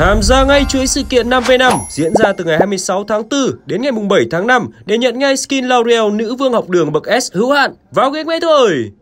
Tham gia ngay chuỗi sự kiện 5v5 diễn ra từ ngày 26 tháng 4 đến ngày 7 tháng 5 để nhận ngay skin L'Oreal nữ vương học đường bậc S hữu hạn. Vào game ngay thôi!